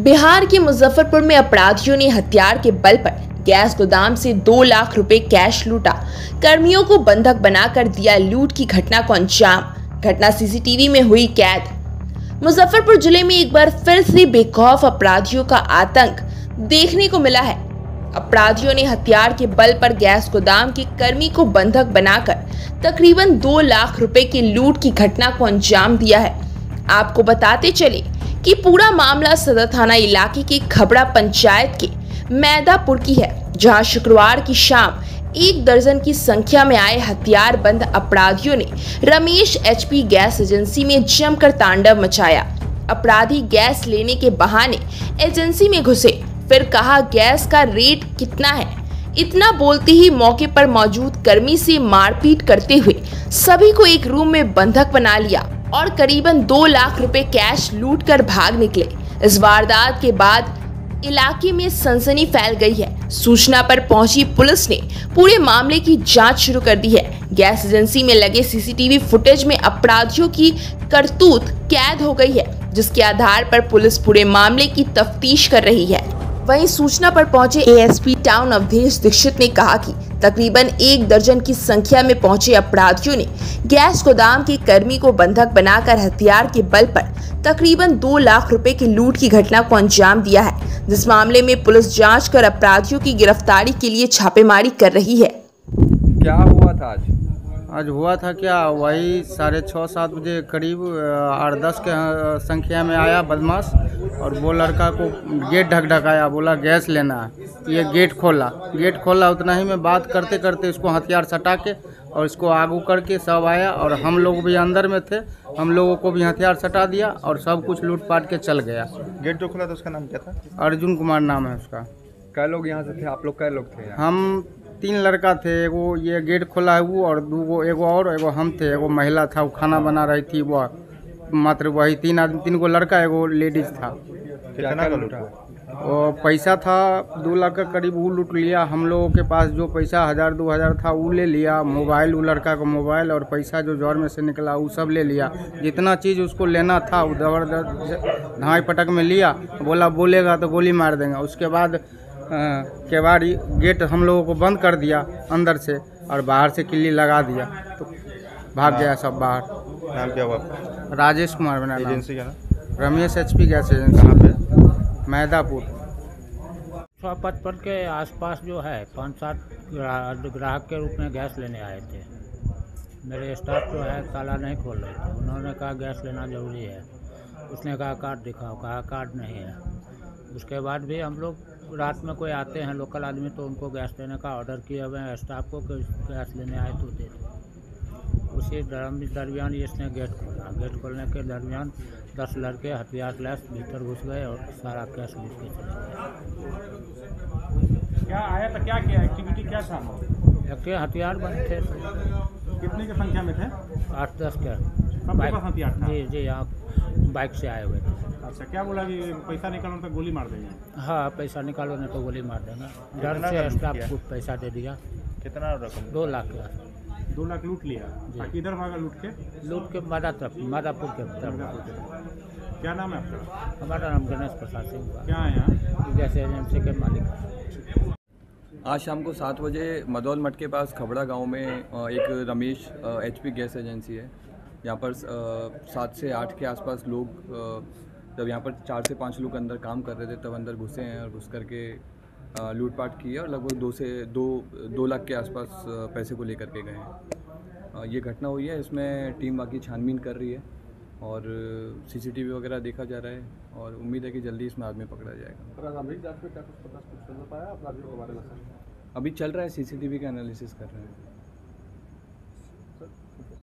बिहार के मुजफ्फरपुर में अपराधियों ने हथियार के बल पर गैस गोदाम से 2 लाख रुपए कैश लूटा। कर्मियों को बंधक बनाकर दिया लूट की घटना को अंजाम। घटना सीसीटीवी में हुई कैद। मुजफ्फरपुर जिले में एक बार फिर से बेखौफ अपराधियों का आतंक देखने को मिला है। अपराधियों ने हथियार के बल पर गैस गोदाम के कर्मी को बंधक बनाकर तकरीबन 2 लाख रुपए की लूट की घटना को अंजाम दिया है। आपको बताते चले कि पूरा मामला सदर थाना इलाके के खबड़ा पंचायत के मैदापुर की है, जहां शुक्रवार की शाम 1 दर्जन की संख्या में आए हथियारबंद अपराधियों ने रमेश एचपी गैस एजेंसी में जमकर तांडव मचाया। अपराधी गैस लेने के बहाने एजेंसी में घुसे, फिर कहा गैस का रेट कितना है। इतना बोलते ही मौके पर मौजूद कर्मी से मारपीट करते हुए सभी को एक रूम में बंधक बना लिया और करीबन 2 लाख रुपए कैश लूट कर भाग निकले। इस वारदात के बाद इलाके में सनसनी फैल गई है। सूचना पर पहुंची पुलिस ने पूरे मामले की जांच शुरू कर दी है। गैस एजेंसी में लगे सीसीटीवी फुटेज में अपराधियों की करतूत कैद हो गई है, जिसके आधार पर पुलिस पूरे मामले की तफ्तीश कर रही है। वहीं सूचना पर पहुंचे एएसपी टाउन अवधेश दीक्षित ने कहा कि तकरीबन 1 दर्जन की संख्या में पहुंचे अपराधियों ने गैस गोदाम के कर्मी को बंधक बनाकर हथियार के बल पर तकरीबन 2 लाख रुपए की लूट की घटना को अंजाम दिया है, जिस मामले में पुलिस जांच कर अपराधियों की गिरफ्तारी के लिए छापेमारी कर रही है। क्या हुआ था आज हुआ था क्या, वही 6:30-7 बजे करीब 8-10 के संख्या में आया बदमाश और वो लड़का को गेट ढकढकाया, बोला गैस लेना है। ये गेट खोला उतना ही में बात करते करते इसको हथियार सटा के और इसको आगू करके सब आया और हम लोग भी अंदर में थे, हम लोगों को भी हथियार सटा दिया और सब कुछ लूट पाट के चल गया। गेट जो खुला था उसका नाम क्या था? अर्जुन कुमार नाम है उसका। कै लोग यहाँ से थे? आप लोग कै लोग थे यहाँ? हम 3 लड़का थे, एगो ये गेट खोला है वो और एगो हम थे, एगो महिला था वो खाना बना रही थी, वो मात्र वही 3 गो लड़का, एगो लेडीज था। कितना का लूटा? और पैसा था 2 लाख का करीब, वो लूट लिया। हम लोगों के पास जो पैसा 1000-2000 था वो ले लिया। मोबाइल, वो लड़का का मोबाइल और पैसा जो जौर में से निकला वो सब ले लिया। जितना चीज़ उसको लेना था वो जबरदस्त धाई पटक में लिया, बोलेगा तो गोली मार देंगे। उसके बाद केवाड़ी गेट हम लोगों को बंद कर दिया अंदर से और बाहर से किल्ली लगा दिया, तो भाग गया सब बाहर। नाम क्या हुआ? राजेश कुमार बना। एजेंसी का नाम? रमेश एचपी गैस एजेंसी पे मैदापुर। 155 के आसपास जो है 5-7 ग्राहक के रूप में गैस लेने आए थे। मेरे स्टाफ जो है ताला नहीं खोल रहे थे। उन्होंने कहा गैस लेना ज़रूरी है। उसने कहा कार्ड दिखाओ, कहा कार्ड नहीं है। उसके बाद भी हम लोग रात में कोई आते हैं लोकल आदमी तो उनको गैस लेने का ऑर्डर किए हुए हैं स्टाफ को कि गैस लेने आए तो दे दो। उसी दरमियान इसने गेट खोला। गेट खोलने के दरमियान 10 लड़के हथियार लैस भीतर घुस गए और सारा कैश लूट के चले गए। क्या आया था, क्या किया, एक्टिविटी क्या था? एक हथियार बंद थे। कितने की संख्या में थे? 8-10 के सबके पास हथियार था? जी यहाँ बाइक से आए हुए थे। अच्छा, क्या बोला कि पैसा निकालो तो गोली मार देंगे? हाँ, पैसा निकालो नहीं तो गोली मार देंगे। डर से स्टाफ को पैसा दे दिया। कितना रकम? 2 लाख का। 2 लाख लूट लिया। किधर भागा लूट के? मादापुर के तरफ। क्या नाम है आपका? हमारा नाम गणेश प्रसाद सिंह हुआ। क्या है यहाँ? गैस एजेंसी के मालिक। आज शाम को 7 बजे मदौल मठ के पास खबड़ा गांव में एक रमेश एचपी गैस एजेंसी है। यहाँ पर 7 से 8 के आसपास लोग जब यहाँ पर 4 से 5 लोग अंदर काम कर रहे थे तब अंदर घुसे हैं और घुस करके लूटपाट की है और लगभग 2 लाख के आसपास पैसे को लेकर के गए हैं। ये घटना हुई है, इसमें टीम बाकी छानबीन कर रही है और सीसीटीवी वगैरह देखा जा रहा है और उम्मीद है कि जल्दी इसमें आदमी पकड़ा जाएगा। अभी अभी चल रहा है, सीसीटीवी का एनालिसिस कर रहे हैं।